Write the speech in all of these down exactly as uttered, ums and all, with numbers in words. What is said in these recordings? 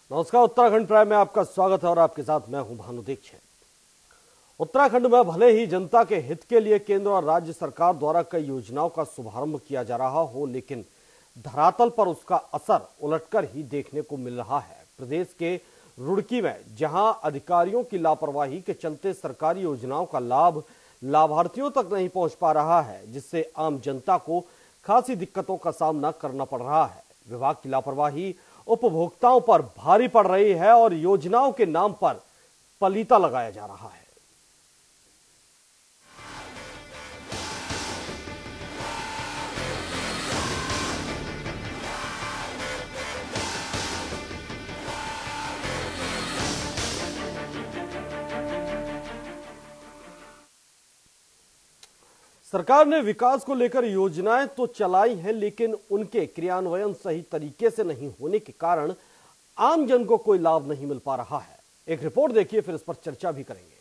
नमस्कार, उत्तराखंड प्राइम में आपका स्वागत है और आपके साथ मैं हूं भानु दीक्षित। उत्तराखंड में भले ही जनता के हित के लिए केंद्र और राज्य सरकार द्वारा कई योजनाओं का शुभारंभ किया जा रहा हो, लेकिन धरातल पर उसका असर उलटकर ही देखने को मिल रहा है। प्रदेश के रुड़की में जहां अधिकारियों की लापरवाही के चलते सरकारी योजनाओं का लाभ लाभार्थियों तक नहीं पहुंच पा रहा है, जिससे आम जनता को खासी दिक्कतों का सामना करना पड़ रहा है। विभाग की लापरवाही उपभोक्ताओं पर भारी पड़ रही है और योजनाओं के नाम पर पलीता लगाया जा रहा है। सरकार ने विकास को लेकर योजनाएं तो चलाई हैं, लेकिन उनके क्रियान्वयन सही तरीके से नहीं होने के कारण आम जन को कोई लाभ नहीं मिल पा रहा है। एक रिपोर्ट देखिए, फिर इस पर चर्चा भी करेंगे।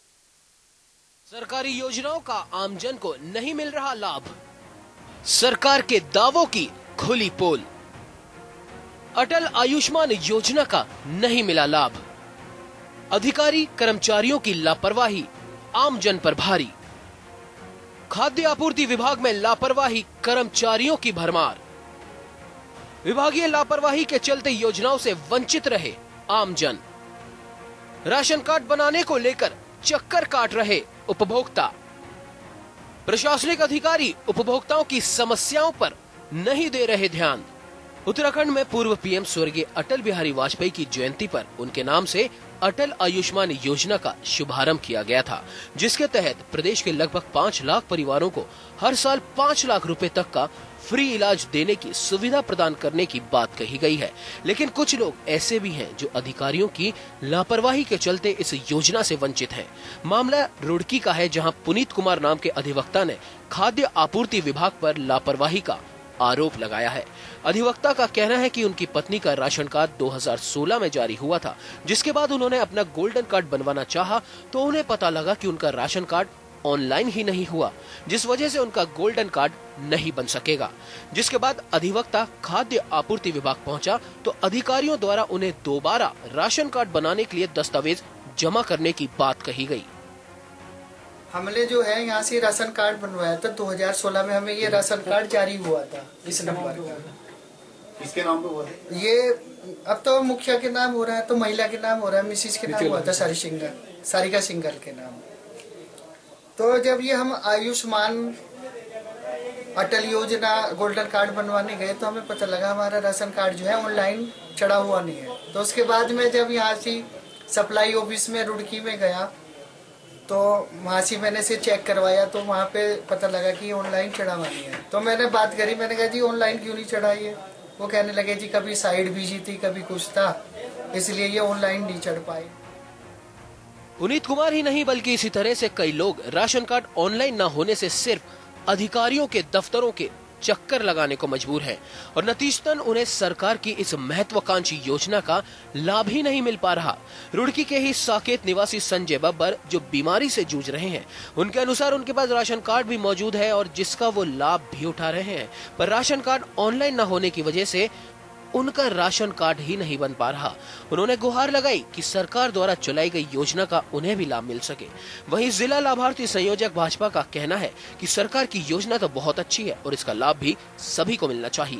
सरकारी योजनाओं का आम जन को नहीं मिल रहा लाभ, सरकार के दावों की खुली पोल, अटल आयुष्मान योजना का नहीं मिला लाभ, अधिकारी कर्मचारियों की लापरवाही आम जन पर भारी, खाद्य आपूर्ति विभाग में लापरवाही कर्मचारियों की भरमार, विभागीय लापरवाही के चलते योजनाओं से वंचित रहे आम जन, राशन कार्ड बनाने को लेकर चक्कर काट रहे उपभोक्ता, प्रशासनिक अधिकारी उपभोक्ताओं की समस्याओं पर नहीं दे रहे ध्यान। उत्तराखंड में पूर्व पीएम स्वर्गीय अटल बिहारी वाजपेयी की जयंती पर उनके नाम से अटल आयुष्मान योजना का शुभारंभ किया गया था, जिसके तहत प्रदेश के लगभग पाँच लाख परिवारों को हर साल पाँच लाख रुपए तक का फ्री इलाज देने की सुविधा प्रदान करने की बात कही गई है। लेकिन कुछ लोग ऐसे भी हैं जो अधिकारियों की लापरवाही के चलते इस योजना से वंचित हैं। मामला रुड़की का है, जहां पुनीत कुमार नाम के अधिवक्ता ने खाद्य आपूर्ति विभाग पर लापरवाही का आरोप लगाया है। अधिवक्ता का कहना है कि उनकी पत्नी का राशन कार्ड दो हज़ार सोलह में जारी हुआ था, जिसके बाद उन्होंने अपना गोल्डन कार्ड बनवाना चाहा तो उन्हें पता लगा कि उनका राशन कार्ड ऑनलाइन ही नहीं हुआ, जिस वजह से उनका गोल्डन कार्ड नहीं बन सकेगा। जिसके बाद अधिवक्ता खाद्य आपूर्ति विभाग पहुंचा तो अधिकारियों द्वारा उन्हें दोबारा राशन कार्ड बनाने के लिए दस्तावेज जमा करने की बात कही गई। हमने जो है यहाँ से राशन कार्ड बनवाया था दो हज़ार सोलह में, हमें ये राशन कार्ड जारी हुआ था इस नंबर का। किसके नाम पे हुआ था? ये अब तो मुखिया के नाम हो रहा है, तो महिला के नाम हो रहा है, मिसिस के नाम हुआ था, सारी सिंगल सारिका सिंगल के नाम। तो जब ये हम आयुष्मान अटल योजना गोल्डन कार्ड बनवाने गए तो हमें पता लगा हमारा राशन कार्ड जो है ऑनलाइन चढ़ा हुआ नहीं है। तो उसके बाद में जब यहाँ से सप्लाई ऑफिस में रुड़की में गया तो वहाँ से मैंने से चेक करवाया तो वहाँ पे पता लगा कि ऑनलाइन चढ़ा हुआ नहीं है। तो मैंने बात करी, मैंने कहा जी ऑनलाइन क्यों नहीं चढ़ा ये? वो कहने लगे जी कभी साइड बिजी थी, कभी कुछ था, इसलिए ये ऑनलाइन नहीं चढ़ पाए। पुनीत कुमार ही नहीं बल्कि इसी तरह से कई लोग राशन कार्ड ऑनलाइन न होने से सिर्फ अधिकारियों के दफ्तरों के चक्कर लगाने को मजबूर हैं और नतीजतन उन्हें सरकार की इस महत्वाकांक्षी योजना का लाभ ही नहीं मिल पा रहा। रुड़की के ही साकेत निवासी संजय बब्बर जो बीमारी से जूझ रहे हैं, उनके अनुसार उनके पास राशन कार्ड भी मौजूद है और जिसका वो लाभ भी उठा रहे हैं, पर राशन कार्ड ऑनलाइन न होने की वजह से उनका राशन कार्ड ही नहीं बन पा रहा। उन्होंने गुहार लगाई कि सरकार द्वारा चलाई गई योजना का उन्हें भी लाभ मिल सके। वहीं जिला लाभार्थी संयोजक भाजपा का कहना है कि सरकार की योजना तो बहुत अच्छी है और इसका लाभ भी सभी को मिलना चाहिए।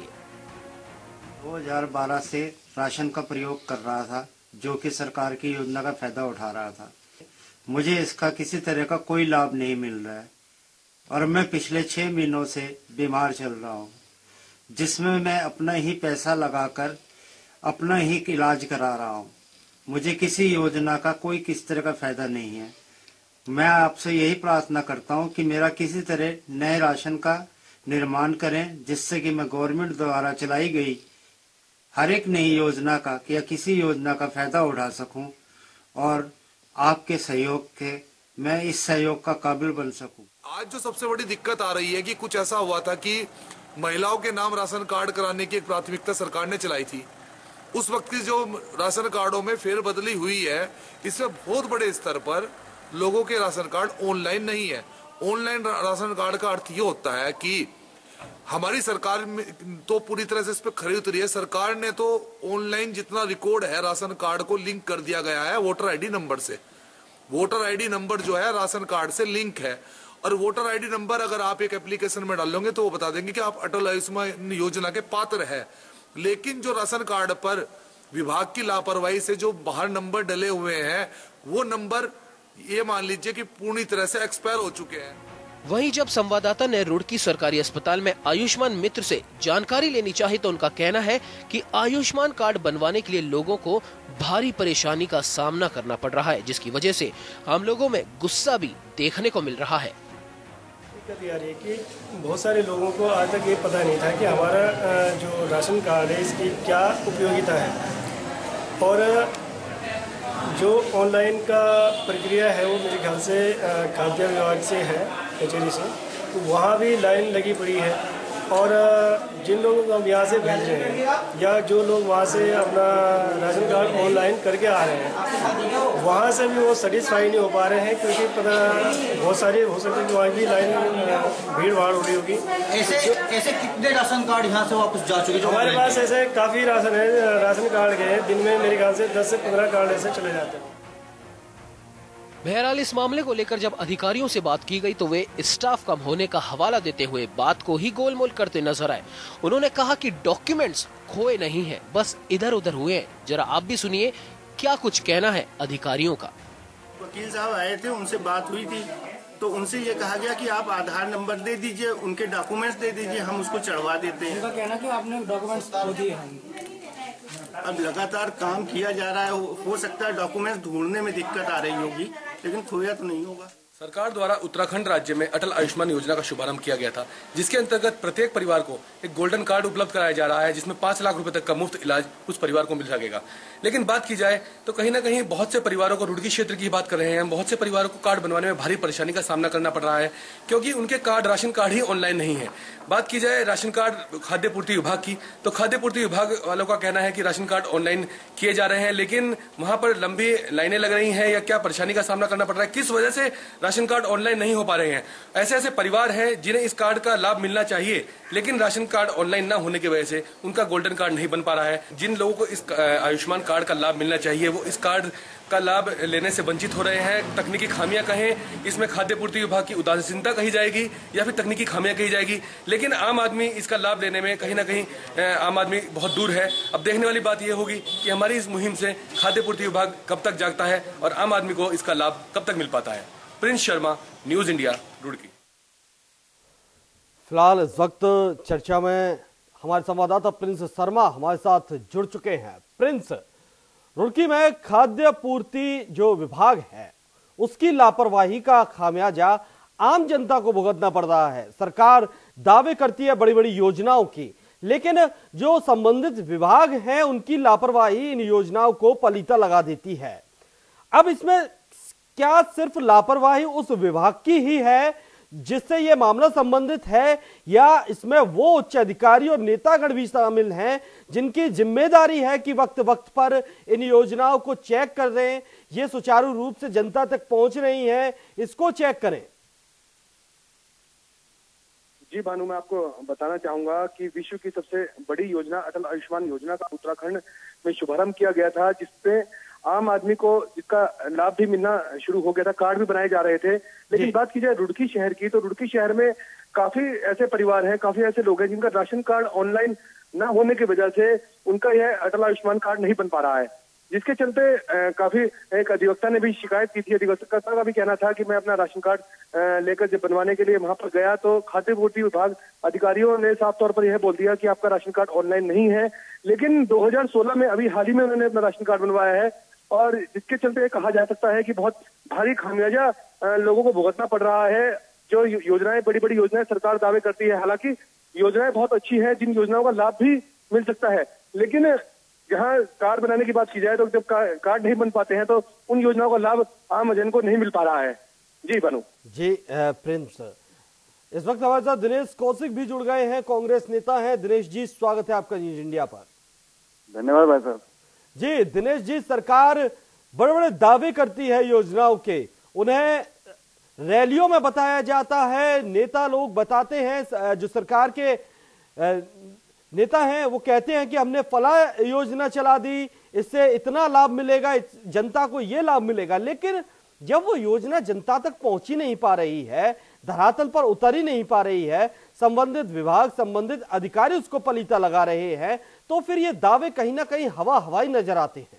दो हज़ार बारह से राशन का प्रयोग कर रहा था, जो कि सरकार की योजना का फायदा उठा रहा था। मुझे इसका किसी तरह का कोई लाभ नहीं मिल रहा है और मैं पिछले छह महीनों से बीमार चल रहा हूँ, जिसमें मैं अपना ही पैसा लगाकर अपना ही इलाज करा रहा हूँ। मुझे किसी योजना का कोई किस तरह का फायदा नहीं है। मैं आपसे यही प्रार्थना करता हूँ कि मेरा किसी तरह नए राशन का निर्माण करें, जिससे कि मैं गवर्नमेंट द्वारा चलाई गई हर एक नई योजना का या किसी योजना का फायदा उठा सकूं और आपके सहयोग के मैं इस सहयोग का काबिल बन सकूं। आज जो सबसे बड़ी दिक्कत आ रही है कि कुछ ऐसा हुआ था कि महिलाओं के नाम राशन कार्ड कराने की एक प्राथमिकता सरकार ने चलाई थी। उस वक्त की जो राशन कार्डों में फेरबदली हुई है, इसमें बहुत बड़े स्तर पर लोगों के राशन कार्ड ऑनलाइन नहीं है। ऑनलाइन राशन कार्ड का अर्थ ये होता है कि हमारी सरकार में तो पूरी तरह से इस पर खरी उतरी है। सरकार ने तो ऑनलाइन जितना रिकॉर्ड है राशन कार्ड को लिंक कर दिया गया है वोटर आईडी नंबर से। वोटर आईडी नंबर जो है राशन कार्ड से लिंक है, और वोटर आईडी नंबर अगर आप एक एप्लीकेशन में डालोगे तो वो बता देंगे कि आप अटल आयुष्मान योजना के पात्र है। लेकिन जो राशन कार्ड पर विभाग की लापरवाही से जो बाहर नंबर डले हुए हैं, वो नंबर ये मान लीजिए कि पूरी तरह से एक्सपायर हो चुके हैं। वहीं जब संवाददाता ने रुड़की सरकारी अस्पताल में आयुष्मान मित्र से जानकारी लेनी चाही तो उनका कहना है कि आयुष्मान कार्ड बनवाने के लिए लोगों को भारी परेशानी का सामना करना पड़ रहा है, जिसकी वजह से आम लोगों में गुस्सा भी देखने को मिल रहा है। दिक्कत आ रही है कि बहुत सारे लोगों को आज तक ये पता नहीं था कि हमारा जो राशन कार्ड है इसकी क्या उपयोगिता है, और जो ऑनलाइन का प्रक्रिया है वो मेरे ख्याल से खाद्य विभाग से है, कचहरी से, तो वहाँ भी लाइन लगी पड़ी है। और जिन लोगों को हम यहाँ से भेज रहे हैं या जो लोग वहाँ से अपना राशन कार्ड ऑनलाइन करके आ रहे हैं, वहाँ से भी वो सेटिस्फाई नहीं हो पा रहे हैं, क्योंकि पता बहुत सारी हो सकती है कि वहाँ भी लाइन भीड़ भाड़ हो रही होगी। ऐसे ऐसे कितने राशन कार्ड यहाँ से वापस जा चुके? हमारे पास ऐसे काफ़ी राशन है, राशन कार्ड के दिन में मेरे ख्याल से दस से पंद्रह कार्ड ऐसे चले जाते हैं। बहरहाल इस मामले को लेकर जब अधिकारियों से बात की गई तो वे स्टाफ कम होने का हवाला देते हुए बात को ही गोलमोल करते नजर आए। उन्होंने कहा कि डॉक्यूमेंट्स खोए नहीं हैं, बस इधर उधर हुए हैं। जरा आप भी सुनिए क्या कुछ कहना है अधिकारियों का। वकील साहब आए थे, उनसे बात हुई थी, तो उनसे ये कहा गया कि आप आधार नंबर दे दीजिए, उनके डॉक्यूमेंट्स दे दीजिए, हम उसको चढ़वा देते हैं। उनका कहना कि आपने डॉक्यूमेंट्स खो दिए हैं। अब लगातार काम किया जा रहा है, हो, हो सकता है डॉक्यूमेंट्स ढूंढने में दिक्कत आ रही होगी, लेकिन खोया तो नहीं होगा। सरकार द्वारा उत्तराखंड राज्य में अटल आयुष्मान योजना का शुभारंभ किया गया था, जिसके अंतर्गत प्रत्येक परिवार को एक गोल्डन कार्ड उपलब्ध कराया जा रहा है, जिसमें पांच लाख रुपए तक का मुफ्त इलाज उस परिवार को मिल सकेगा। लेकिन बात की जाए तो कहीं ना कहीं बहुत से परिवारों को, रुड़की क्षेत्र की बात कर रहे हैं, बहुत से परिवारों को कार्ड बनवाने में भारी परेशानी का सामना करना पड़ रहा है, क्योंकि उनके कार्ड राशन कार्ड ही ऑनलाइन नहीं है। बात की जाए राशन कार्ड खाद्य पूर्ति विभाग की, तो खाद्य पूर्ति विभाग वालों का कहना है कि राशन कार्ड ऑनलाइन किए जा रहे हैं, लेकिन वहां पर लंबी लाइनें लग रही हैं या क्या परेशानी का सामना करना पड़ रहा है, किस वजह से राशन कार्ड ऑनलाइन नहीं हो पा रहे हैं। ऐसे ऐसे परिवार हैं जिन्हें इस कार्ड का लाभ मिलना चाहिए, लेकिन राशन कार्ड ऑनलाइन ना होने की वजह से उनका गोल्डन कार्ड नहीं बन पा रहा है। जिन लोगों को इस आयुष्मान कार्ड का लाभ मिलना चाहिए वो इस कार्ड का लाभ लेने से वंचित हो रहे हैं। तकनीकी खामियां कहें, इसमें खाद्य पूर्ति विभाग की उदासीनता कही जाएगी या फिर तकनीकी खामियां कही जाएगी, लेकिन आम आदमी इसका लाभ लेने में कहीं ना कहीं आम आदमी बहुत दूर है। अब देखने वाली बात यह होगी कि हमारी इस मुहिम से खाद्य पूर्ति विभाग कब तक जागता है और आम आदमी को इसका लाभ कब तक मिल पाता है। Prince Sharma, news India, Roorkee. फिलहाल इस वक्त चर्चा में हमारे संवाददाता प्रिंस शर्मा हमारे साथ जुड़ चुके हैं। प्रिंस, रुड़की में खाद्य पूर्ति जो विभाग है उसकी लापरवाही का खामियाजा आम जनता को भुगतना पड़ रहा है। सरकार दावे करती है बड़ी बड़ी योजनाओं की, लेकिन जो संबंधित विभाग हैं उनकी लापरवाही इन योजनाओं को पलीता लगा देती है। अब इसमें क्या सिर्फ लापरवाही उस विभाग की ही है जिससे यह मामला संबंधित है, या इसमें वो उच्च अधिकारी और नेतागण भी शामिल हैं जिनकी जिम्मेदारी है कि वक्त वक्त पर इन योजनाओं को चेक कर दें, ये सुचारू रूप से जनता तक पहुंच रही हैं, इसको चेक करें? जी भानु, मैं आपको बताना चाहूंगा कि विश्व की सबसे बड़ी योजना अटल आयुष्मान योजना का उत्तराखंड में शुभारंभ किया गया था, जिसपे आम आदमी को इसका लाभ भी मिलना शुरू हो गया था, कार्ड भी बनाए जा रहे थे। लेकिन बात की जाए रुड़की शहर की, तो रुड़की शहर में काफी ऐसे परिवार हैं, काफी ऐसे लोग हैं जिनका राशन कार्ड ऑनलाइन ना होने की वजह से उनका यह अटल आयुष्मान कार्ड नहीं बन पा रहा है, जिसके चलते आ, काफी एक अधिवक्ता ने भी शिकायत की थी। अधिवक्ता का भी कहना था कि मैं अपना राशन कार्ड लेकर जब बनवाने के लिए वहां पर गया तो खाद्य पूर्ति विभाग अधिकारियों ने साफ तौर पर यह बोल दिया कि आपका राशन कार्ड ऑनलाइन नहीं है। लेकिन दो हजार सोलह में अभी हाल ही में उन्होंने अपना राशन कार्ड बनवाया है, और जिसके चलते कहा जा सकता है कि बहुत भारी खामियाजा लोगों को भुगतना पड़ रहा है। जो योजनाएं, बड़ी बड़ी योजनाएं सरकार दावे करती है, हालांकि योजनाएं बहुत अच्छी है, जिन योजनाओं का लाभ भी मिल सकता है, लेकिन जहां कार्ड बनाने की बात की जाए तो जब कार्ड नहीं बन पाते हैं तो उन योजनाओं का लाभ आम जन को नहीं मिल पा रहा है। जी बानू। जी प्रिंस, इस वक्त हमारे साथ दिनेश कौशिक भी जुड़ गए हैं, कांग्रेस नेता हैं। दिनेश जी, स्वागत है आपका न्यूज इंडिया पर। धन्यवाद भाई साहब। जी दिनेश जी, सरकार बड़े बड़े दावे करती है योजनाओं के, उन्हें रैलियों में बताया जाता है, नेता लोग बताते हैं, जो सरकार के नेता हैं वो कहते हैं कि हमने फला योजना चला दी, इससे इतना लाभ मिलेगा, जनता को ये लाभ मिलेगा, लेकिन जब वो योजना जनता तक पहुंच ही नहीं पा रही है, धरातल पर उतर ही नहीं पा रही है, संबंधित विभाग संबंधित अधिकारी उसको पलीता लगा रहे हैं, तो फिर ये दावे कहीं ना कहीं हवा हवाई नजर आते हैं।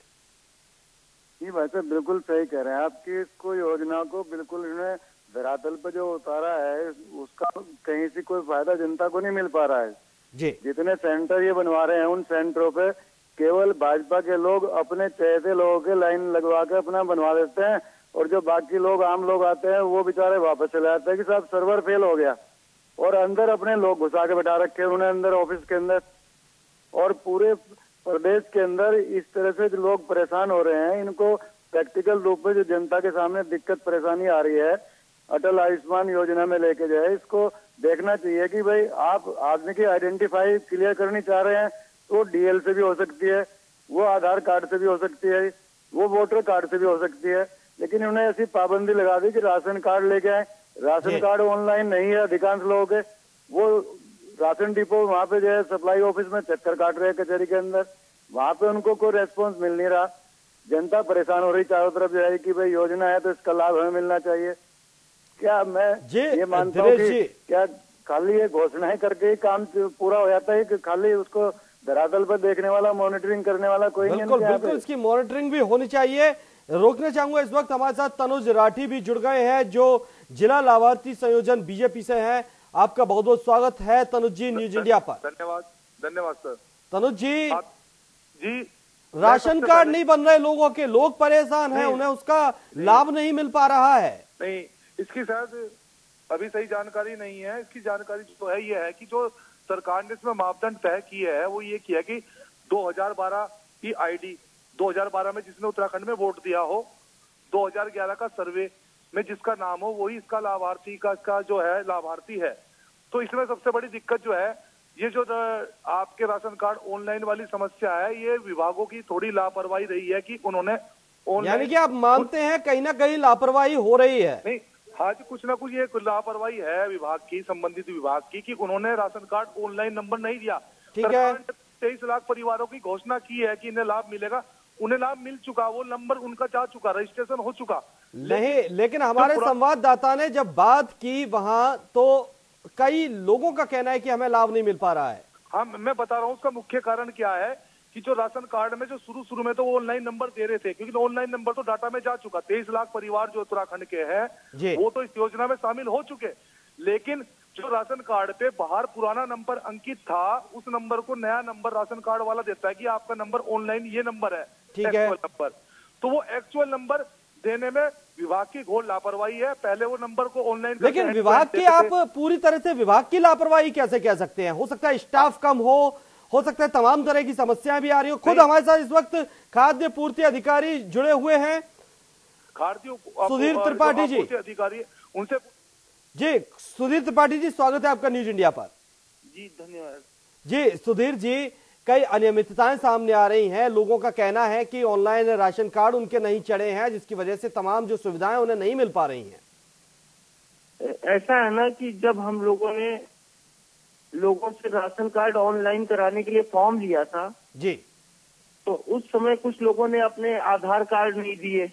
ये वैसे बिल्कुल सही कह रहे हैं आपकी, इसको योजना को बिल्कुल इन्होंने धरातल पर जो उतारा है उसका कहीं से कोई फायदा जनता को नहीं मिल पा रहा है जी। जितने सेंटर ये बनवा रहे हैं उन सेंटरों पे केवल भाजपा के लोग अपने चहेते लोगों के लाइन लगवा के अपना बनवा देते हैं, और जो बाकी लोग आम लोग आते हैं वो बेचारे वापस चले जाते हैं कि साहब सर्वर फेल हो गया, और अंदर अपने लोग घुसा के बैठा रखे उन्हें अंदर ऑफिस के अंदर। और पूरे प्रदेश के अंदर इस तरह से जो लोग परेशान हो रहे हैं, इनको प्रैक्टिकल रूप में जो जनता के सामने दिक्कत परेशानी आ रही है अटल आयुष्मान योजना में लेके जाए, इसको देखना चाहिए कि भाई आप आदमी की आइडेंटिफाई क्लियर करनी चाह रहे हैं तो डीएल से भी हो सकती है, वो आधार कार्ड से भी हो सकती है, वो वोटर कार्ड से भी हो सकती है, लेकिन उन्हें ऐसी पाबंदी लगा दी कि राशन कार्ड लेके आए। राशन कार्ड ऑनलाइन नहीं है अधिकांश लोगों के, वो राशन डिपो वहाँ पे जो है सप्लाई ऑफिस में चक्कर काट रहे हैं कचहरी के अंदर, वहाँ पे उनको कोई रेस्पॉन्स मिल नहीं रहा। जनता परेशान हो रही चारों तरफ जो है कि भाई योजना है तो इसका लाभ हमें मिलना चाहिए। क्या मैं ये मानता हूँ कि क्या खाली ये घोषणाएं करके ही काम पूरा हो जाता है कि खाली उसको धरातल पर देखने वाला मॉनिटरिंग करने वाला कोई नहीं? बिल्कुल बिल्कुल, इसकी मॉनिटरिंग भी होनी चाहिए। रोकना चाहूंगा इस वक्त हमारे साथ तनुज राठी भी जुड़ गए हैं जो जिला लाभार्थी संयोजन बीजेपी से हैं। आपका बहुत बहुत स्वागत है तनुज जी न्यूज इंडिया पर। धन्यवाद धन्यवाद sir. Tanuj ji ji ration card नहीं बन रहे लोगों के, लोग परेशान हैं, उन्हें उसका लाभ नहीं मिल पा रहा है। नहीं, इसकी शायद अभी सही जानकारी नहीं है। इसकी जानकारी जो है ये है कि जो सरकार ने इसमें मापदंड तय किए है वो ये किया कि दो हज़ार बारह की आईडी, दो हज़ार बारह में जिसने उत्तराखंड में वोट दिया हो, दो हज़ार ग्यारह का सर्वे में जिसका नाम हो वही इसका लाभार्थी का, का जो है लाभार्थी है। तो इसमें सबसे बड़ी दिक्कत जो है ये जो आपके राशन कार्ड ऑनलाइन वाली समस्या है, ये विभागों की थोड़ी लापरवाही रही है कि उन्होंने ऑनलाइन, यानी कि आप मानते हैं कहीं ना कहीं लापरवाही हो रही है? नहीं, आज कुछ ना कुछ ये लापरवाही है विभाग की, संबंधित विभाग की, कि उन्होंने राशन कार्ड ऑनलाइन नंबर नहीं दिया। ठीक है, तेईस लाख परिवारों की घोषणा की है कि इन्हें लाभ मिलेगा, उन्हें लाभ मिल चुका, वो नंबर उनका जा चुका, रजिस्ट्रेशन हो चुका। नहीं, लेकिन हमारे संवाददाता ने जब बात की वहां तो कई लोगों का कहना है कि हमें लाभ नहीं मिल पा रहा है। हाँ, मैं बता रहा हूँ उसका मुख्य कारण क्या है कि जो राशन कार्ड में जो शुरू शुरू में तो वो ऑनलाइन नंबर दे रहे थे, क्योंकि ऑनलाइन नंबर तो डाटा में जा चुका। तेईस लाख परिवार जो उत्तराखंड के हैं वो तो इस योजना में शामिल हो चुके, लेकिन जो राशन कार्ड पे बाहर पुराना नंबर अंकित था उस नंबर को नया नंबर राशन कार्ड वाला देता है कि आपका नंबर ऑनलाइन ये नंबर है, एक्चुअल नंबर। तो वो एक्चुअल नंबर देने में विभाग की घोर लापरवाही है। पहले वो नंबर को ऑनलाइन, लेकिन विभाग की आप पूरी तरह से विभाग की लापरवाही कैसे कह सकते हैं? हो सकता है स्टाफ कम हो हो सकता है तमाम तरह की समस्याएं भी आ रही हो। खुद हमारे साथ इस वक्त खाद्य पूर्ति अधिकारी जुड़े हुए हैं, खाद्य सुधीर त्रिपाठी जी अधिकारी, उनसे जी। सुधीर त्रिपाठी जी स्वागत है आपका न्यूज इंडिया पर। जी धन्यवाद जी। सुधीर जी, कई अनियमितताएं सामने आ रही हैं, लोगों का कहना है कि ऑनलाइन राशन कार्ड उनके नहीं चढ़े हैं जिसकी वजह से तमाम जो सुविधाएं उन्हें नहीं मिल पा रही हैं। ऐसा है ना कि जब हम लोगों ने लोगों से राशन कार्ड ऑनलाइन कराने के लिए फॉर्म लिया था जी, तो उस समय कुछ लोगों ने अपने आधार कार्ड नहीं दिए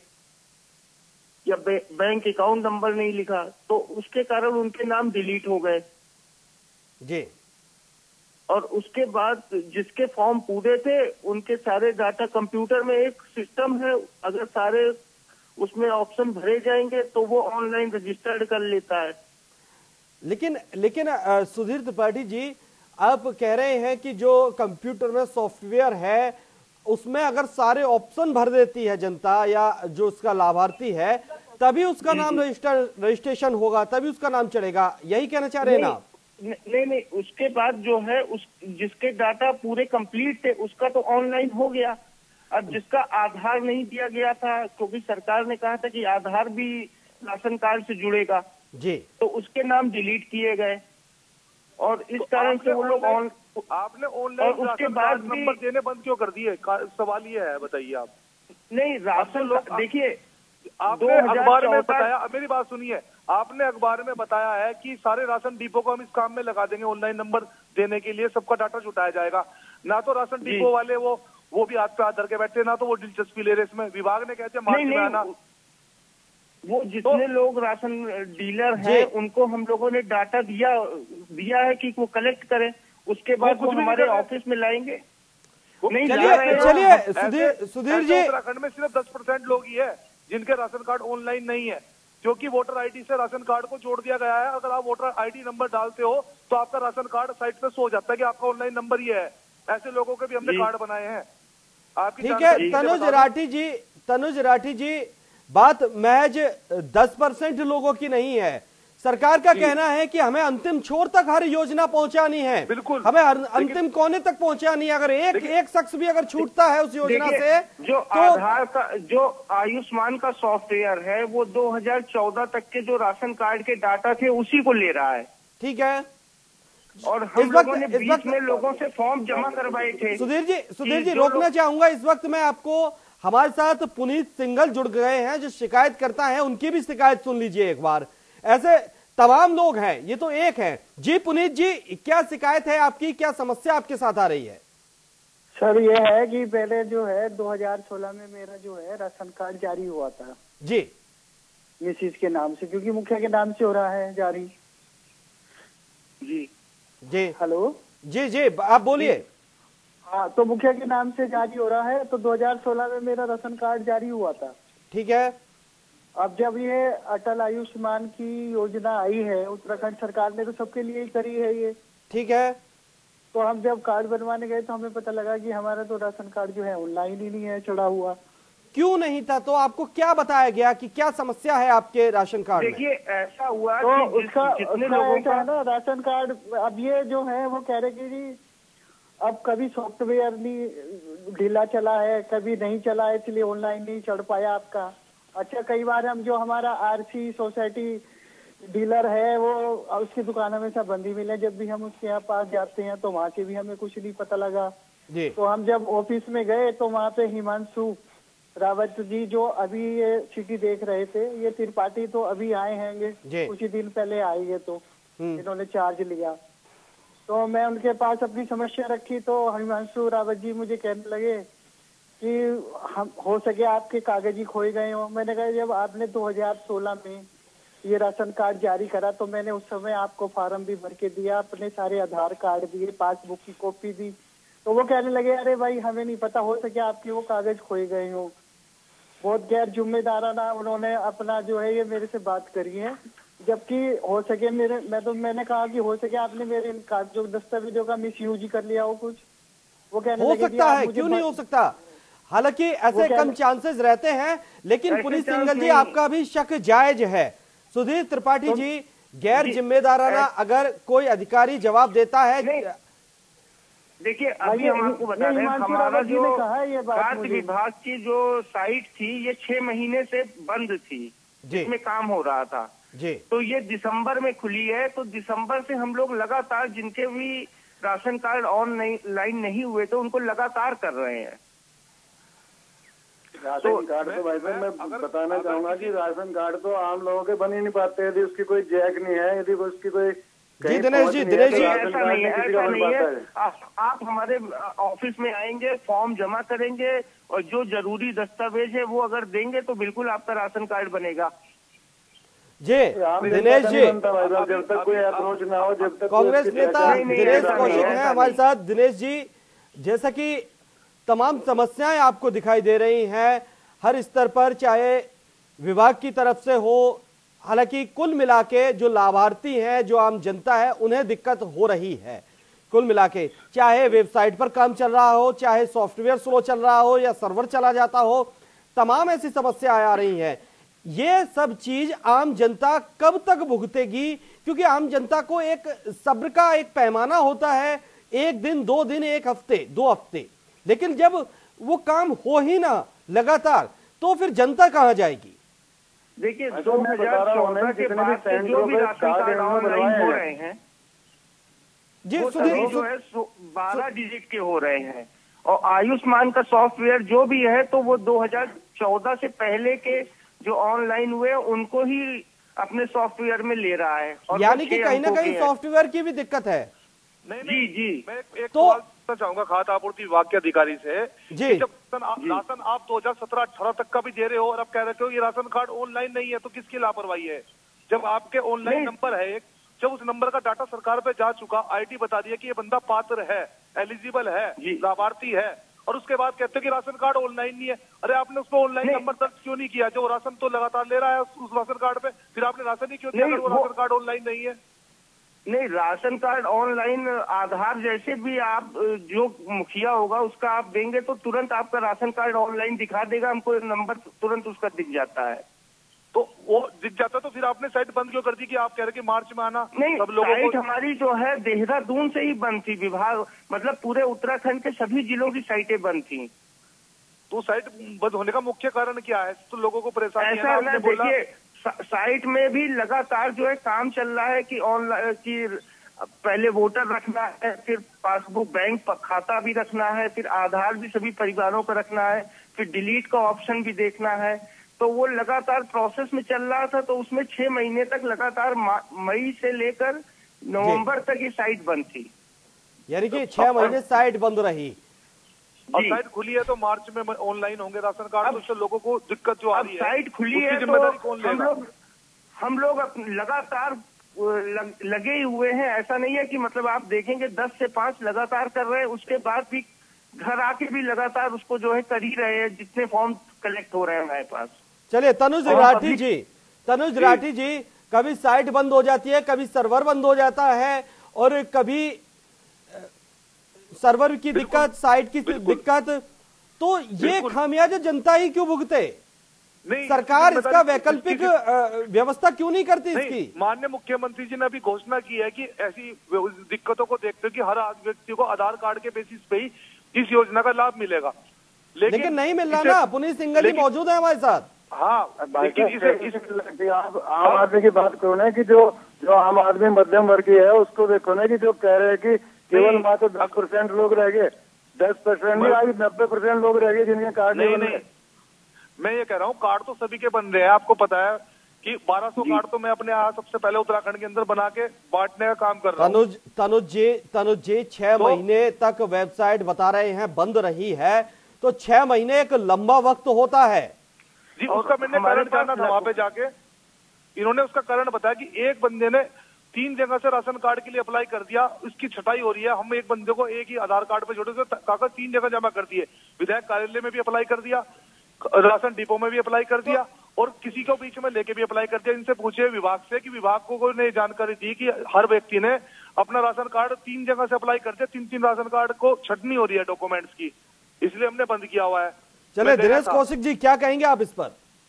या बैंक अकाउंट नंबर नहीं लिखा, तो उसके कारण उनके नाम डिलीट हो गए जी। और उसके बाद जिसके फॉर्म पूरे थे उनके सारे डाटा कंप्यूटर में एक सिस्टम है, अगर सारे उसमें ऑप्शन भरे जाएंगे तो वो ऑनलाइन रजिस्टर्ड कर लेता है। लेकिन लेकिन सुधीर त्रिपाठी जी, आप कह रहे हैं कि जो कंप्यूटर में सॉफ्टवेयर है उसमें अगर सारे ऑप्शन भर देती है जनता या जो उसका लाभार्थी है तभी उसका नाम रजिस्टर रजिस्ट्रेशन होगा, तभी उसका नाम चढ़ेगा, यही कहना चाह रहे हैं ना आप? नहीं नहीं, उसके बाद जो है उस जिसके डाटा पूरे कंप्लीट थे उसका तो ऑनलाइन हो गया। अब जिसका आधार नहीं दिया गया था, क्योंकि सरकार ने कहा था कि आधार भी राशन कार्ड से जुड़ेगा जी, तो उसके नाम डिलीट किए गए और इस कारण से वो लोग ऑन आपने ऑनलाइन उसके बाद नंबर देने बंद क्यों कर दिए? सवाल ये है, बताइए आप। नहीं, राशन देखिए आपने अखबार में बताया, मेरी बात सुनिए, आपने अखबार में बताया है कि सारे राशन डिपो को हम इस काम में लगा देंगे, ऑनलाइन नंबर देने के लिए सबका डाटा जुटाया जाएगा। ना तो राशन डिपो वाले वो वो भी हाथ पे हाथ धर के बैठे, ना तो वो दिलचस्पी ले रहे इसमें। विभाग ने कहते हैं मार्च में आना। वो जितने तो, लोग राशन डीलर हैं उनको हम लोगों ने डाटा दिया दिया है कि वो कलेक्ट करें, उसके बाद वो हमारे ऑफिस में लाएंगे। नहीं, चलिए चलिए सुधीर सुधीर जी, उत्तराखंड में सिर्फ दस परसेंट लोग ही है जिनके राशन कार्ड ऑनलाइन नहीं है, क्योंकि वोटर आईडी से राशन कार्ड को जोड़ दिया गया है। अगर आप वोटर आईडी नंबर डालते हो तो आपका राशन कार्ड साइट पे शो हो जाता है कि आपका ऑनलाइन नंबर ये है। ऐसे लोगों के भी हमने कार्ड बनाए हैं। आपकी ठीक है तनुज राठी जी, तनुज राठी जी, बात महज दस परसेंट लोगों की नहीं है। सरकार का कहना है कि हमें अंतिम छोर तक हर योजना पहुंचानी है, बिल्कुल हमें अंतिम कोने तक पहुंचानी है। अगर एक एक शख्स भी अगर छूटता है उस योजना से, जो तो आधार का जो आयुष्मान का सॉफ्टवेयर है वो दो हज़ार चौदह तक के जो राशन कार्ड के डाटा थे उसी को ले रहा है। ठीक है, और हम लोगों ने बीच में लोगों से फॉर्म जमा करवाए थे। सुधीर जी, सुधीर जी रोकना चाहूंगा इस वक्त मैं आपको। हमारे साथ पुनीत सिंघल जुड़ गए हैं जो शिकायत करता है, उनकी भी शिकायत सुन लीजिए एक बार। ऐसे तमाम लोग हैं, ये तो एक है। जी पुनीत जी, क्या शिकायत है आपकी, क्या समस्या आपके साथ आ रही है? सर ये है कि पहले जो है दो हज़ार सोलह में मेरा जो है राशन कार्ड जारी हुआ था जी मिसिज के नाम से, क्योंकि मुखिया के नाम से हो रहा है जारी। जी जी हेलो जी जी आप बोलिए। हाँ, तो मुखिया के नाम से जारी हो रहा है। तो दो हज़ार सोलह में मेरा राशन कार्ड जारी हुआ था। ठीक है, अब जब ये अटल आयुष्मान की योजना आई है उत्तराखंड सरकार ने, तो सबके लिए ही करी है ये। ठीक है, तो हम जब कार्ड बनवाने गए तो हमें पता लगा कि हमारा तो राशन कार्ड जो है ऑनलाइन ही नहीं है, चढ़ा हुआ। क्यों नहीं था? तो आपको क्या बताया गया कि क्या समस्या है आपके राशन कार्ड में? देखिए ऐसा हुआ तो कि उसका जितने उसका लोगों ऐसा का है ना राशन कार्ड, अब ये जो है वो कह रहे कि जी अब कभी सॉफ्टवेयर नहीं ढीला चला है, कभी नहीं चला है, इसलिए ऑनलाइन नहीं चढ़ पाया आपका। अच्छा, कई बार हम जो हमारा आरसी सोसाइटी डीलर है वो उसकी दुकान हमेशा बंद ही मिले, जब भी हम उसके यहाँ पास जाते हैं तो वहाँ से भी हमें कुछ नहीं पता लगा जी। तो हम जब ऑफिस में गए तो वहाँ पे हिमांशु रावत जी जो अभी ये सिटी देख रहे थे, ये त्रिपाठी तो अभी आए हैं, कुछ ही दिन पहले आए ये, तो इन्होंने चार्ज लिया। तो मैं उनके पास अपनी समस्या रखी तो हिमांशु रावत जी मुझे कहने लगे कि हम हो सके आपके कागज ही खोए गए हो। मैंने कहा जब आपने दो हज़ार सोलह में ये राशन कार्ड जारी करा तो मैंने उस समय आपको फार्म भी भर के दिया, अपने सारे आधार कार्ड दिए, पासबुक की कॉपी दी। तो वो कहने लगे अरे भाई हमें नहीं पता, हो सके आपके वो कागज खोए गए हो। बहुत गैर जिम्मेदाराना उन्होंने अपना जो है ये मेरे से बात करी है, जबकि हो सके मेरे मैं तो मैंने कहा कि हो सके आपने मेरे कार्ड जो दस्तावेजों का मिस यूज कर लिया हो कुछ। वो कहने हो लगे सकता है, क्यों नहीं हो सकता, हालांकि ऐसे कम चांसेस रहते हैं, लेकिन पुनीत सिंघल जी आपका भी शक जायज है। सुधीर त्रिपाठी तो, जी गैर जिम्मेदाराना अगर कोई अधिकारी जवाब देता है, देखिए अभी हम आपको बता रहे हैं हमारा जो खाद्य विभाग की जो साइट थी ये छह महीने से बंद थी, जिसमें काम हो रहा था जी। तो ये दिसंबर में खुली है, तो दिसंबर से हम लोग लगातार जिनके भी राशन कार्ड ऑनलाइन नहीं हुए तो उनको लगातार कर रहे हैं। राशन कार्ड तो भाई साहब मैं बताना चाहूंगा कि राशन कार्ड तो आम लोगों के बन ही नहीं पाते यदि उसकी कोई जैक नहीं है, यदि उसकी कोई जी दिनेश जी दिनेश जी ऐसा नहीं है, ऐसा नहीं है। आप, आप हमारे ऑफिस में आएंगे, फॉर्म जमा करेंगे और जो जरूरी दस्तावेज है वो अगर देंगे तो बिल्कुल आपका राशन कार्ड बनेगा। जी दिनेश जी, जब तक कोई अप्रोच ना हो, जब तक कांग्रेस नेता दिनेश कौशिक हैं हमारे साथ। दिनेश जी, जैसा कि तमाम समस्याएं आपको दिखाई दे रही हैं हर स्तर पर, चाहे विभाग की तरफ से हो, हालांकि कुल मिला के जो लाभार्थी हैं, जो आम जनता है, उन्हें दिक्कत हो रही है। कुल मिला के चाहे वेबसाइट पर काम चल रहा हो, चाहे सॉफ्टवेयर स्लो चल रहा हो या सर्वर चला जाता हो, तमाम ऐसी समस्याएं आ रही हैं। ये सब चीज आम जनता कब तक भुगतेगी? क्योंकि आम जनता को एक सब्र का एक पैमाना होता है, एक दिन, दो दिन, एक हफ्ते, दो हफ्ते, लेकिन जब वो काम हो ही ना लगातार तो फिर जनता कहां जाएगी? देखिए दो हजार चौदह के बाद से जो भी राशन कार्ड ऑनलाइन हो रहे हैं जी सुधीर जो है बारह डिजिट के हो रहे हैं, और आयुष्मान का सॉफ्टवेयर जो भी है तो वो दो हजार चौदह से पहले के जो ऑनलाइन हुए उनको ही अपने सॉफ्टवेयर में ले रहा है। और यानी कि कहीं ना कहीं सॉफ्टवेयर की भी दिक्कत है। नहीं जी जी मैं एक, एक तो सवाल पूछना चाहूंगा खाद्य आपूर्ति विभाग के अधिकारी से। जी जब राशन राशन आप दो हजार सत्रह अठारह तक का भी दे रहे हो और आप कह रहे हो ये राशन कार्ड ऑनलाइन नहीं है, तो किसकी लापरवाही है? जब आपके ऑनलाइन नंबर है एक, जब उस नंबर का डाटा सरकार पे जा चुका, आईटी बता दिया कि ये बंदा पात्र है, एलिजिबल है, लाभार्थी है, और उसके बाद कहते हो कि राशन कार्ड ऑनलाइन नहीं है। अरे आपने उसको ऑनलाइन नंबर दर्ज क्यों नहीं किया? जो राशन तो लगातार ले रहा है उस राशन कार्ड पे, फिर आपने राशन ही क्यों दिया अगर वो राशन कार्ड ऑनलाइन नहीं है? नहीं, राशन कार्ड ऑनलाइन आधार जैसे भी आप जो मुखिया होगा उसका आप देंगे तो तुरंत आपका राशन कार्ड ऑनलाइन दिखा देगा, हमको नंबर तुरंत उसका दिख जाता है। तो वो दिख जाता तो फिर आपने साइट बंद क्यों कर दी कि आप कह रहे कि मार्च में आना? नहीं, सब लोगों साइट को हमारी जो है देहरादून से ही बंद थी, विभाग मतलब पूरे उत्तराखंड के सभी जिलों की साइटें बंद थी। तो साइट बंद होने का मुख्य कारण क्या है? तो लोगों को परेशानी ऐसा है ना, देखिए साइट में भी लगातार जो है काम चल रहा है कि ऑनलाइन की पहले वोटर रखना है, फिर पासबुक बैंक खाता भी रखना है, फिर आधार भी सभी परिवारों का रखना है, फिर डिलीट का ऑप्शन भी देखना है। तो वो लगातार प्रोसेस में चल रहा था, तो उसमें छह महीने तक लगातार मई से लेकर नवंबर तक ये साइट बंद थी। यानी कि छह महीने साइट बंद रही। अब साइट खुली है तो मार्च में ऑनलाइन होंगे राशन कार्ड, तो उससे लोगों को दिक्कत जो आ रही है, साइट खुली है तो हम लोग हम लोग लगातार लग, लगे हुए हैं। ऐसा नहीं है कि मतलब आप देखेंगे दस से पांच लगातार कर रहे हैं, उसके बाद भी घर आके भी लगातार उसको जो है कर ही रहे हैं, जितने फॉर्म कलेक्ट हो रहे हैं हमारे पास। चलिए तनुज राठी जी, तनुज राठी जी, कभी साइट बंद हो जाती है, कभी सर्वर बंद हो जाता है, और कभी सर्वर की दिक्कत, साइट की दिक्कत, तो ये खामियाजा जनता ही क्यों भुगते? नहीं, सरकार इसका वैकल्पिक व्यवस्था क्यों नहीं करती इसकी? माननीय मुख्यमंत्री जी ने अभी घोषणा की है कि ऐसी दिक्कतों को देखते हुए कि हर व्यक्ति को आधार कार्ड के बेसिस पे ही इस योजना का लाभ मिलेगा, लेकिन, लेकिन नहीं मिल रहा ना। पुनीत सिंघल जी मौजूद है हमारे साथ। हाँ, लेकिन इसे, इसे आप आम आदमी की बात करो ना कि जो जो आम आदमी मध्यम वर्गीय है उसको देखो ना कि जो कह रहे हैं कि केवल मात्र दस परसेंट लोग रह गए, दस परसेंट नहीं आज नब्बे परसेंट लोग रह गए जिनके कार्ड नहीं बने। मैं ये कह रहा हूँ कार्ड तो सभी के बन रहे हैं। आपको पता है कि बारह सौ कार्ड तो मैं अपने यहाँ सबसे पहले उत्तराखंड के अंदर बना के बांटने का काम कर रहा हूँ। तनुज तनुज जी तनुज जी छह तो, महीने तक वेबसाइट बता रहे हैं बंद रही है, तो छह महीने एक लंबा वक्त होता है जी। उसका मैंने कारण जाना था वहां पे जाके, इन्होंने उसका कारण बताया कि एक बंदे ने तीन जगह से राशन कार्ड के लिए अप्लाई कर दिया, उसकी छटाई हो रही है। हम एक बंदे को एक ही आधार कार्ड पे जोड़े थे, कागज तीन जगह जमा कर दिए, विधायक कार्यालय में भी अप्लाई कर दिया, राशन डिपो में भी अप्लाई कर दिया, और किसी को बीच में लेके भी अप्लाई कर दिया। इनसे पूछे विभाग से कि विभाग को ने जानकारी दी कि हर व्यक्ति ने अपना राशन कार्ड तीन जगह से अप्लाई कर दिया, तीन तीन राशन कार्ड को छटनी हो रही है डॉक्यूमेंट्स की, इसलिए हमने बंद किया हुआ है। चले दिनेश कौशिक जी, क्या कहेंगे आप इस पर?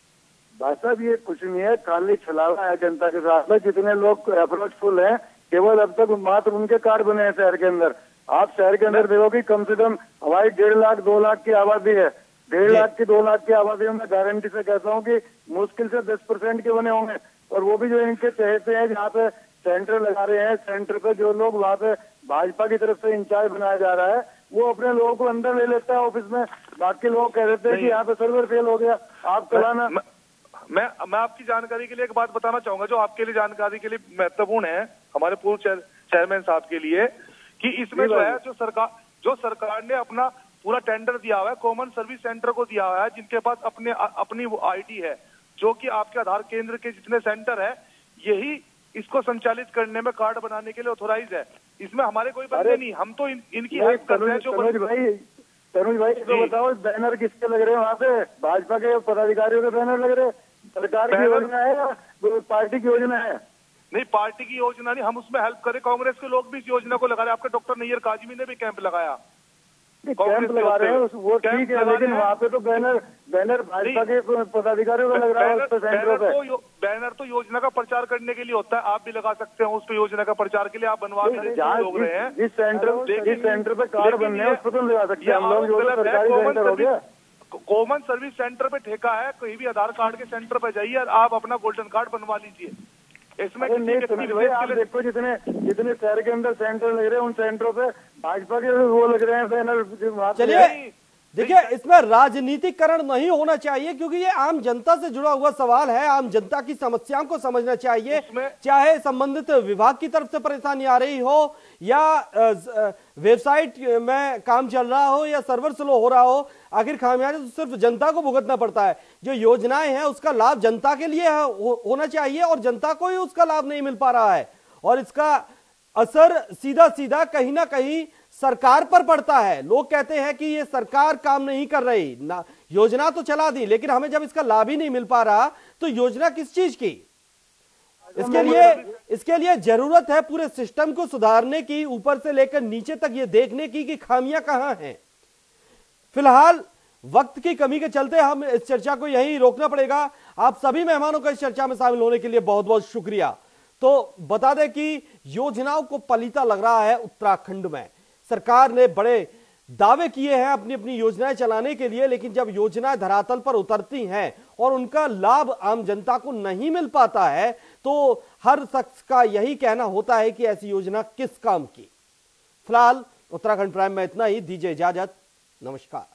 भाई साहब ये कुछ नहीं है, खाली छलावा है जनता के साथ में। जितने लोग अप्रोचफुल हैं केवल अब तक मात्र उनके कार्ड बने हैं शहर के अंदर। आप शहर के अंदर देखो कि कम से कम हमारी डेढ़ लाख दो लाख की आबादी है, डेढ़ लाख की दो लाख की आबादी में गारंटी से कहता हूँ कि मुश्किल से दस परसेंट के बने होंगे, और वो भी जो इनके चहेते हैं जहाँ पे सेंटर लगा रहे हैं, सेंटर पे जो लोग वहाँ पे भाजपा की तरफ से इंचार्ज बनाया जा रहा है वो अपने लोगों को अंदर ले लेता है ऑफिस में, बाकी लोग कह देते हैं कि यहाँ पे सर्वर फेल हो गया, आप चलाना। मैं मैं आपकी जानकारी के लिए एक बात बताना चाहूंगा जो आपके लिए जानकारी के लिए महत्वपूर्ण है, हमारे पूर्व चेयरमैन साहब के लिए, कि इसमें जो है जो सरकार जो सरकार ने अपना पूरा टेंडर दिया हुआ है कॉमन सर्विस सेंटर को दिया हुआ है, जिनके पास अपने अपनी आईडी है, जो कि आपके आधार केंद्र के जितने सेंटर है यही इसको संचालित करने में कार्ड बनाने के लिए ऑथोराइज है। इसमें हमारे कोई बंदे नहीं, हम तो इन, इनकी हेल्प कर रहे हैं। जो तनुज भाई तनुज भाई तो बताओ बैनर किसके लग रहे हैं वहाँ पे? भाजपा के पदाधिकारियों के बैनर लग रहे हैं? सरकार की योजना है या पार्टी की योजना है? नहीं, पार्टी की योजना नहीं, हम उसमें हेल्प करें। कांग्रेस के लोग भी इस योजना को लगा रहे हैं। आपके डॉक्टर नैयर काजमी ने भी कैंप लगाया, कैंप लगा रहे हैं वो ठीक है, लेकिन वहाँ पे तो बैनर बैनर भाजपा के पदाधिकारियों का लग रहा है सेंटरों पे। बैनर तो योजना का प्रचार करने के लिए होता है, आप भी लगा सकते हैं उस पर योजना का प्रचार के लिए। आप बनवा लोग रहे हैं जिस सेंटर जिस सेंटर पे कार्ड बनने हैं उस पर तो लगा सकते हैं हम लोग, जो सरकारी सेंटर हो गया। कॉमन सर्विस सेंटर पे ठेका है, कहीं भी आधार कार्ड के सेंटर पे जाइए और आप अपना गोल्डन कार्ड बनवा लीजिए। इसमें नहीं भाई आप देखो जितने जितने शहर के अंदर सेंटर लग रहे हैं उन सेंटरों पे भाजपा के वो लग रहे हैं बैनर। चलिए देखिए, इसमें राजनीतिकरण नहीं होना चाहिए, क्योंकि ये आम जनता से जुड़ा हुआ सवाल है। आम जनता की समस्याओं को समझना चाहिए, चाहे संबंधित विभाग की तरफ से परेशानी आ रही हो या वेबसाइट में काम चल रहा हो या सर्वर स्लो हो रहा हो। आखिर खामियाजा तो सिर्फ जनता को भुगतना पड़ता है। जो योजनाएं हैं उसका लाभ जनता के लिए हो, होना चाहिए और जनता को ही उसका लाभ नहीं मिल पा रहा है, और इसका असर सीधा सीधा कहीं ना कहीं सरकार पर पड़ता है। लोग कहते हैं कि ये सरकार काम नहीं कर रही ना, योजना तो चला दी लेकिन हमें जब इसका लाभ ही नहीं मिल पा रहा तो योजना किस चीज की। इसके लिए इसके लिए जरूरत है पूरे सिस्टम को सुधारने की, ऊपर से लेकर नीचे तक ये देखने की कि खामियां कहां हैं। फिलहाल वक्त की कमी के चलते हम इस चर्चा को यहीं रोकना पड़ेगा। आप सभी मेहमानों का इस चर्चा में शामिल होने के लिए बहुत बहुत शुक्रिया। तो बता दें कि योजनाओं को पलीता लग रहा है उत्तराखंड में। सरकार ने बड़े दावे किए हैं अपनी अपनी योजनाएं चलाने के लिए, लेकिन जब योजनाएं धरातल पर उतरती हैं और उनका लाभ आम जनता को नहीं मिल पाता है तो हर शख्स का यही कहना होता है कि ऐसी योजना किस काम की। फिलहाल उत्तराखंड प्राइम में इतना ही। दीजिए इजाजत, नमस्कार।